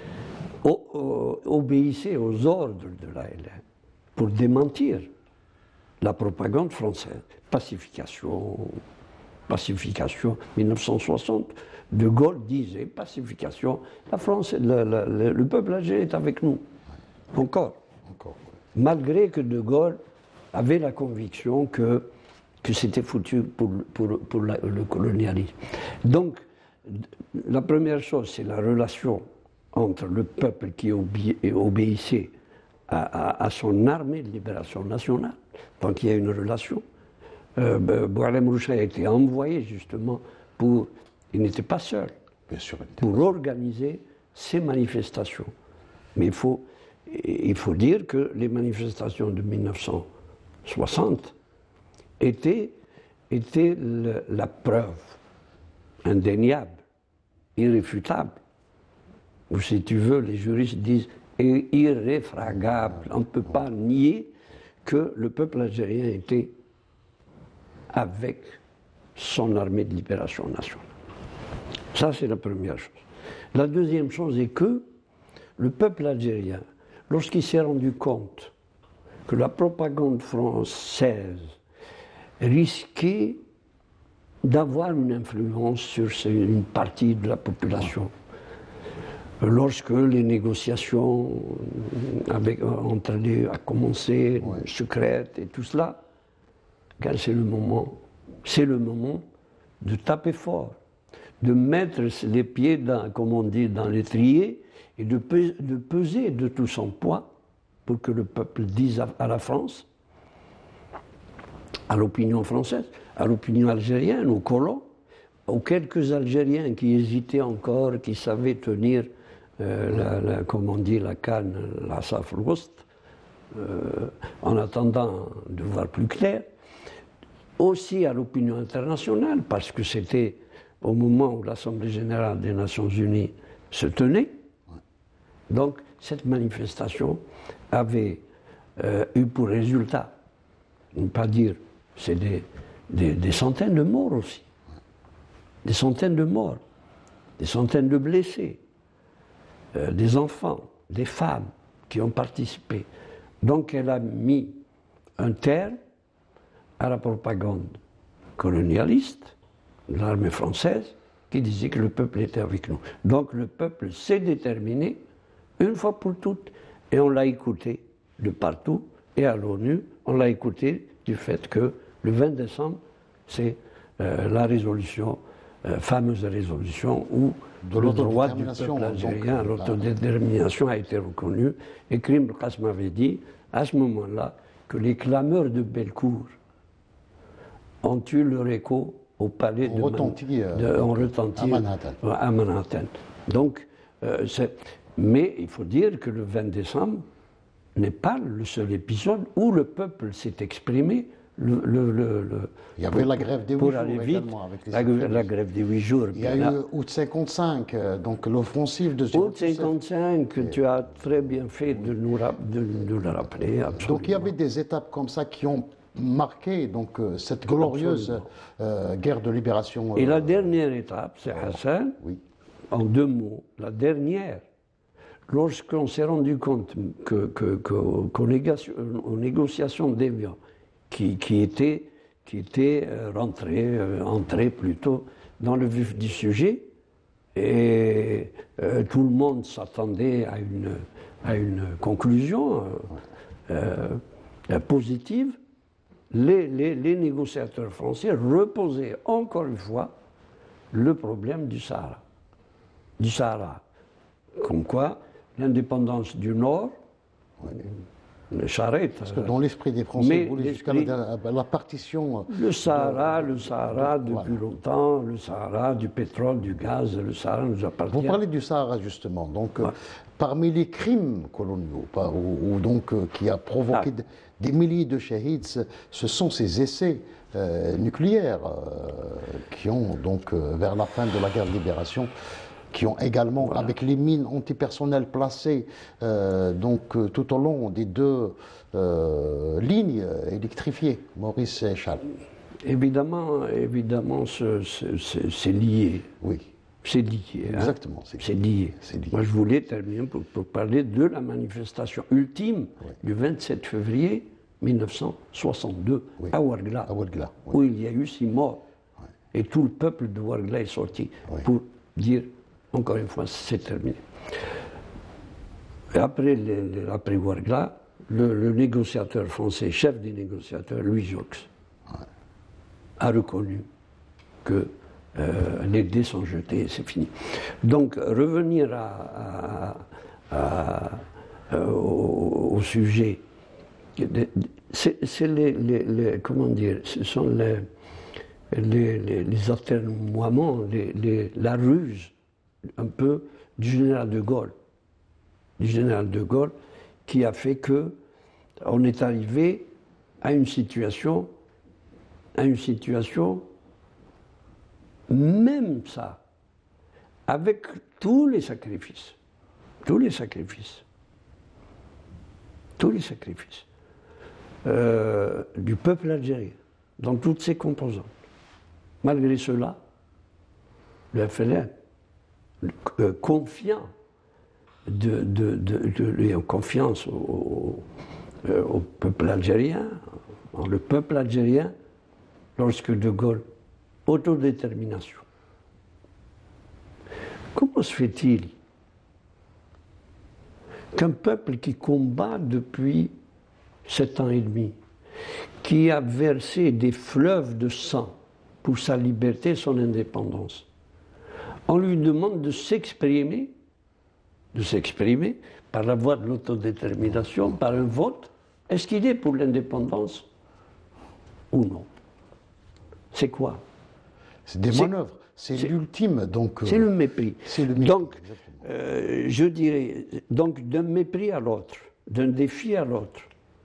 Obéissait aux ordres de l'A L N pour démentir la propagande française. Pacification, pacification, mille neuf cent soixante, De Gaulle disait pacification, la France, le, le, le peuple algérien est avec nous, encore. Encore. Malgré que De Gaulle avait la conviction que, que c'était foutu pour, pour, pour la, le colonialisme. Donc, la première chose, c'est la relation entre le peuple qui obé obéissait à, à, à son armée de libération nationale. Donc il y a une relation. Euh, Boualem Rochaï a été envoyé justement pour... Il n'était pas seul. Bien sûr, pour pas organiser seul. Ces manifestations. Mais il faut, il faut dire que les manifestations de mille neuf cent soixante étaient, étaient le, la preuve indéniable, irréfutable, ou si tu veux, les juristes disent irréfragable. On ne peut pas nier que le peuple algérien était avec son armée de libération nationale. Ça, c'est la première chose. La deuxième chose est que le peuple algérien, lorsqu'il s'est rendu compte que la propagande française risquait d'avoir une influence sur une partie de la population, lorsque les négociations avec, entre les, a commencé, ouais. secrètes et tout cela, c'est le moment, c'est le moment de taper fort, de mettre les pieds, dans, comme on dit, dans l'étrier et de, pe de peser de tout son poids pour que le peuple dise à, à la France, à l'opinion française, à l'opinion algérienne, aux colons, aux quelques Algériens qui hésitaient encore, qui savaient tenir Euh, la, la, comme on dit, la canne, la Safrost, euh, en attendant de voir plus clair. Aussi à l'opinion internationale, parce que c'était au moment où l'Assemblée générale des Nations Unies se tenait. Donc cette manifestation avait euh, eu pour résultat, ne pas dire, c'est des, des, des centaines de morts aussi, des centaines de morts, des centaines de blessés. Euh, des enfants, des femmes qui ont participé. Donc elle a mis un terme à la propagande colonialiste de l'armée française qui disait que le peuple était avec nous. Donc le peuple s'est déterminé une fois pour toutes et on l'a écouté de partout et à l'ONU, on l'a écouté du fait que le vingt décembre, c'est euh, la résolution, euh, fameuse résolution où de le droit du peuple algérien à l'autodétermination a été reconnu. Et Krim Belkacem avait dit, à ce moment-là, que les clameurs de Bellecour ont eu leur écho au palais de, retenti, Man de, euh, retenti, à Manhattan. À Manhattan. Donc, euh, mais il faut dire que le vingt décembre n'est pas le seul épisode où le peuple s'est exprimé. Le, le, le, le, il y avait pour, la grève des huit jours également. Avec les la, la grève des huit jours. Il y a eu août cinquante-cinq, donc l'offensive de... août cinquante-cinq, et... tu as très bien fait de nous, de, de le rappeler. Absolument. Donc il y avait des étapes comme ça qui ont marqué donc, cette glorieuse euh, guerre de libération. Et euh... la dernière étape, c'est Hassan, oui. en deux mots, la dernière lorsqu'on s'est rendu compte que, que, que, qu'aux négociations, aux négociations d'Évian, qui, qui étaient, qui étaient rentrées, euh, entrées plutôt dans le vif du sujet, et euh, tout le monde s'attendait à une, à une conclusion euh, euh, positive, les, les, les négociateurs français reposaient encore une fois le problème du Sahara. Du Sahara. Comme quoi, l'indépendance du Nord, oui. Le charrette. Parce que dans l'esprit des Français, vous voulez jusqu'à la, la partition. Le Sahara, de, le Sahara depuis voilà. longtemps, le Sahara du pétrole, du gaz, le Sahara nous appartient. Vous parlez du Sahara justement. Donc, ouais. euh, parmi les crimes coloniaux, par, ou, ou donc euh, qui a provoqué ah. des milliers de shahids, ce sont ces essais euh, nucléaires euh, qui ont donc euh, vers la fin de la guerre de libération, qui ont également, voilà. avec les mines antipersonnelles placées euh, donc, euh, tout au long des deux euh, lignes électrifiées, Maurice et Charles. Évidemment, évidemment c'est lié. Oui. C'est lié. Exactement. Hein? C'est lié. lié. Moi, je voulais terminer pour, pour parler de la manifestation ultime oui. du vingt-sept février mille neuf cent soixante-deux oui. à Ouargla, à Ouargla oui. où il y a eu six morts. Oui. Et tout le peuple de Ouargla est sorti oui. pour dire... Encore une fois, c'est terminé. Et après, les, les, après Ouargla, le, le négociateur français, chef des négociateurs, Louis Jox, ouais. a reconnu que euh, les dés sont jetés et c'est fini. Donc, revenir à, à, à, à, au, au sujet, c'est les, les, les, comment dire, ce sont les, les, les, les atermoiements, les, les, la ruse, un peu du général de Gaulle, du général de Gaulle, qui a fait que on est arrivé à une situation, à une situation, même ça, avec tous les sacrifices, tous les sacrifices, tous les sacrifices euh, du peuple algérien, dans toutes ses composantes. Malgré cela, le F L N, Euh, confiant, de, de, de, de, en confiance au, au, euh, au peuple algérien, en le peuple algérien, lorsque De Gaulle, autodétermination. Comment se fait-il qu'un peuple qui combat depuis sept ans et demi, qui a versé des fleuves de sang pour sa liberté et son indépendance, on lui demande de s'exprimer, de s'exprimer par la voie de l'autodétermination, par un vote. Est-ce qu'il est pour l'indépendance ou non? C'est quoi? C'est des manœuvres, c'est l'ultime. donc. C'est le mépris. C'est le mépris. Donc, euh, je dirais, donc d'un mépris à l'autre, d'un défi à l'autre,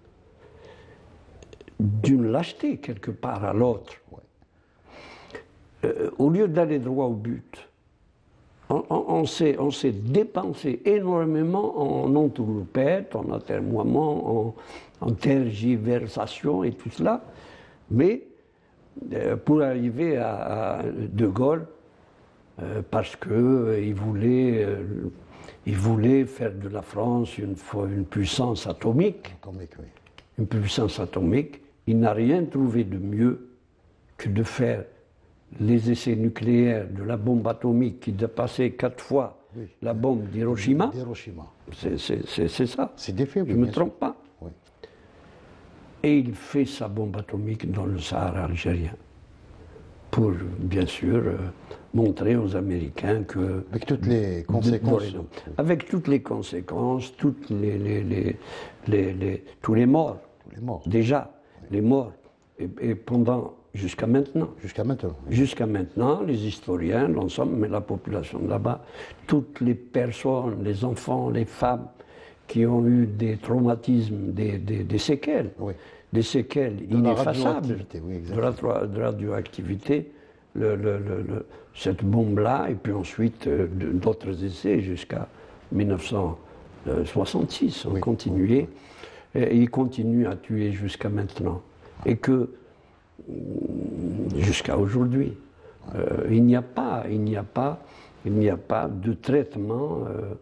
d'une lâcheté quelque part à l'autre, ouais. euh, au lieu d'aller droit au but, On, on, on s'est dépensé énormément en entourloupettes, en atermoiements, en, en tergiversation et tout cela, mais euh, pour arriver à, à De Gaulle, euh, parce qu'il euh, voulait, euh, il voulait faire de la France une, une puissance atomique, atomique oui. une puissance atomique, il n'a rien trouvé de mieux que de faire les essais nucléaires de la bombe atomique qui dépassait quatre fois oui. la bombe d'Hiroshima. C'est ça. C'est des faits, oui, je ne me trompe sûr. pas. Oui. Et il fait sa bombe atomique dans le Sahara algérien pour, bien sûr, euh, montrer aux Américains que... Avec toutes les conséquences. De, avec toutes les conséquences, toutes les, les, les, les, les, tous les morts. Tous les morts. Déjà, oui. les morts. Et, et pendant... Jusqu'à maintenant. Jusqu'à maintenant. Oui. Jusqu'à maintenant, les historiens, l'ensemble, mais la population de là-bas, toutes les personnes, les enfants, les femmes qui ont eu des traumatismes, des, des, des séquelles, oui. des séquelles de ineffaçables la oui, de la de radioactivité, le, le, le, le, cette bombe-là, et puis ensuite euh, d'autres essais jusqu'à mille neuf cent soixante-six, ont oui. continué, oui. et ils continuent à tuer jusqu'à maintenant. Et que jusqu'à aujourd'hui, euh, il n'y a pas, il n'y a pas, il n'y a pas de traitement euh,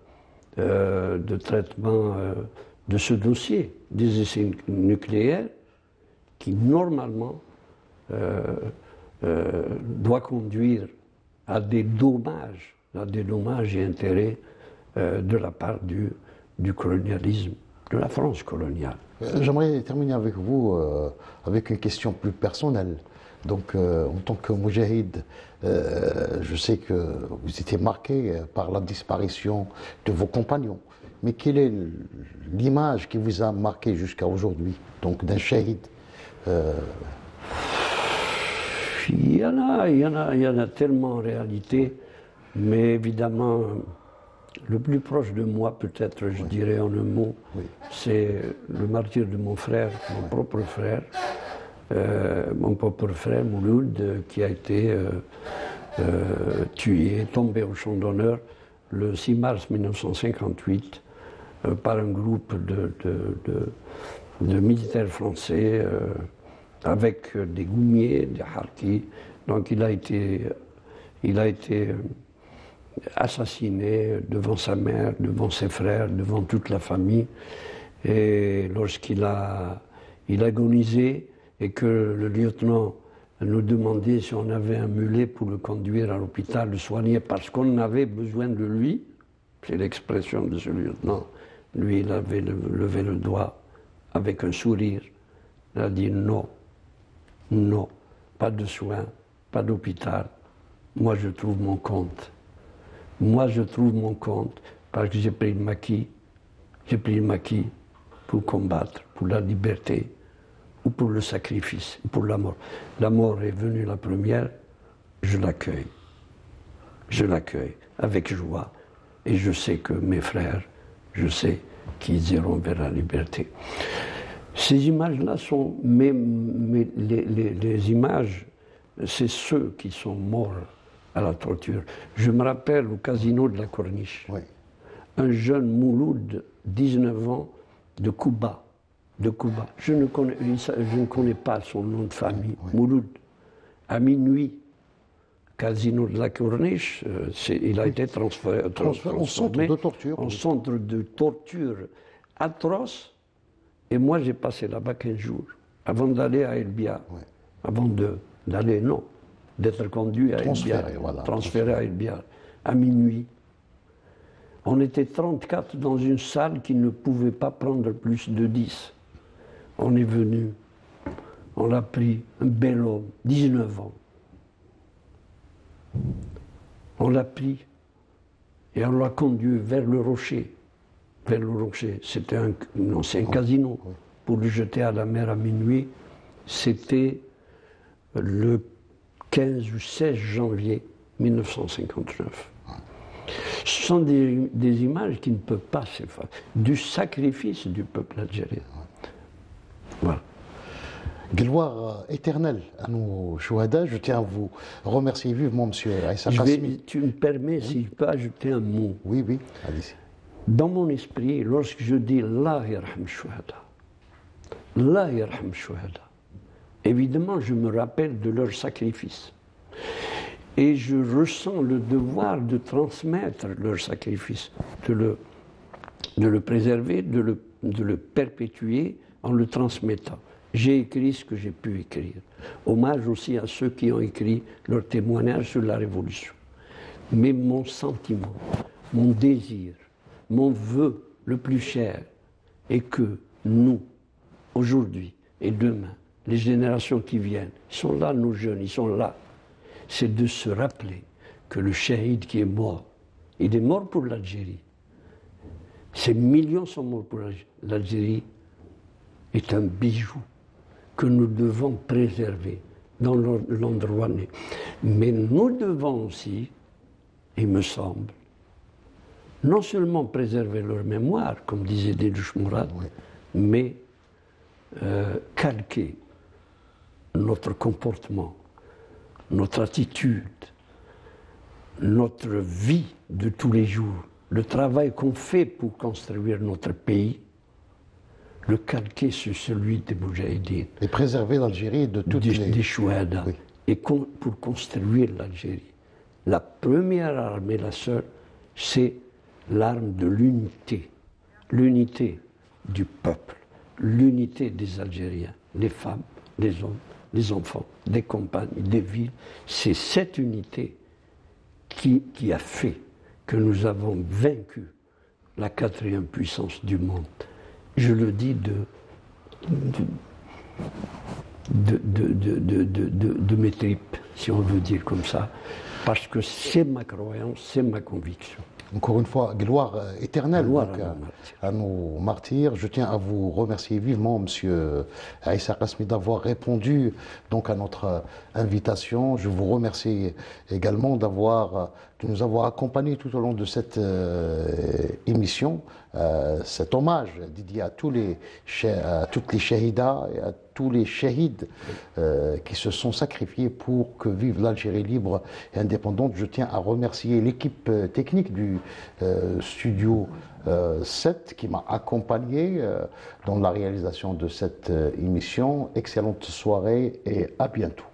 euh, de traitement euh, de ce dossier des essais nucléaires qui, normalement, euh, euh, doit conduire à des dommages, à des dommages et intérêts euh, de la part du, du colonialisme, de la France coloniale. J'aimerais terminer avec vous euh, avec une question plus personnelle. Donc, euh, en tant que moujahid, euh, je sais que vous étiez marqué par la disparition de vos compagnons. Mais quelle est l'image qui vous a marqué jusqu'à aujourd'hui, donc d'un shahid? euh... il, y en a, il, y en a, il y en a tellement en réalité, mais évidemment, le plus proche de moi, peut-être, je oui. dirais en un mot, oui. c'est le martyre de mon frère, mon oui. propre frère. Euh, mon propre frère Mouloud, euh, qui a été euh, euh, tué, tombé au champ d'honneur le six mars mille neuf cent cinquante-huit euh, par un groupe de, de, de, de militaires français euh, avec des goumiers, des harkis. Donc il a été, il a été assassiné devant sa mère, devant ses frères, devant toute la famille. Et lorsqu'il a, il agonisé, et que le lieutenant nous demandait si on avait un mulet pour le conduire à l'hôpital, le soigner, parce qu'on avait besoin de lui, c'est l'expression de ce lieutenant, lui il avait levé le doigt avec un sourire, il a dit non, non, pas de soins, pas d'hôpital, moi je trouve mon compte, moi je trouve mon compte, parce que j'ai pris le maquis, j'ai pris le maquis pour combattre, pour la liberté, ou pour le sacrifice, pour la mort. La mort est venue la première, je l'accueille. Je l'accueille avec joie. Et je sais que mes frères, je sais qu'ils iront vers la liberté. Ces images-là sont, mais, mais les, les, les images, c'est ceux qui sont morts à la torture. Je me rappelle au casino de la Corniche, oui. un jeune Mouloud, dix-neuf ans, de Cuba, de Cuba. Je ne connais, je ne connais pas son nom de famille, oui. Mouloud. À minuit, casino de la Corniche, euh, il a oui. été transféré, transformé en centre de torture. En oui. centre de torture atroce. Et moi, j'ai passé là-bas quinze jours, avant d'aller à El Biar. Oui. Avant d'aller, non, d'être conduit à El Biar. Voilà, transféré à El Biar, à minuit. On était trente-quatre dans une salle qui ne pouvait pas prendre plus de dix. On est venu, on l'a pris, un bel homme, dix-neuf ans. On l'a pris et on l'a conduit vers le rocher. Vers le rocher, c'était un, non, c'est un casino. Pour le jeter à la mer à minuit, c'était le quinze ou seize janvier mille neuf cent cinquante-neuf. Ce sont des, des images qui ne peuvent pas s'effacer, du sacrifice du peuple algérien. Voilà. Gloire éternelle à nos chouhadas. Je tiens à vous remercier vivement, monsieur Aïssa Qasmi. Tu me permets, oui. si je peux ajouter un mot. Oui, oui, allez-y. Dans mon esprit, lorsque je dis Allah yarham shuhada, Allah yarham shuhada, évidemment, je me rappelle de leur sacrifice. Et je ressens le devoir de transmettre leur sacrifice, de le, de le préserver, de le, de le perpétuer en le transmettant. J'ai écrit ce que j'ai pu écrire. Hommage aussi à ceux qui ont écrit leur témoignage sur la Révolution. Mais mon sentiment, mon désir, mon vœu le plus cher est que nous, aujourd'hui et demain, les générations qui viennent, ils sont là, nos jeunes, ils sont là, c'est de se rappeler que le shahid qui est mort, il est mort pour l'Algérie. Ces millions sont morts pour l'Algérie. L'Algérie est un bijou que nous devons préserver dans l'endroit né. Mais nous devons aussi, il me semble, non seulement préserver leur mémoire, comme disait Dédouche Mourad, oui. mais euh, calquer notre comportement, notre attitude, notre vie de tous les jours, le travail qu'on fait pour construire notre pays, le calquer sur celui des Moudjahidines. Et préserver l'Algérie de toutes des, les... Des chouhadas. Oui. Et con, pour construire l'Algérie. La première arme et la seule, c'est l'arme de l'unité, l'unité du peuple, l'unité des Algériens, les femmes, les hommes, les enfants, des campagnes, des villes. C'est cette unité qui, qui a fait que nous avons vaincu la quatrième puissance du monde. Je le dis de, de, de, de, de, de, de, de mes tripes, si on veut dire comme ça, parce que c'est ma croyance, c'est ma conviction. Encore une fois, gloire éternelle Gloire donc, à, à, nos à nos martyrs. Je tiens à vous remercier vivement, Monsieur Aïssa Qasmi, d'avoir répondu donc à notre invitation. Je vous remercie également d'avoir, de nous avoir accompagnés tout au long de cette euh, émission. Euh, cet hommage dédié à, tous les, à toutes les shahidas et à tous les shahids euh, qui se sont sacrifiés pour que vive l'Algérie libre et indépendante. Je tiens à remercier l'équipe technique du euh, studio euh, sept qui m'a accompagné euh, dans la réalisation de cette euh, émission. Excellente soirée et à bientôt.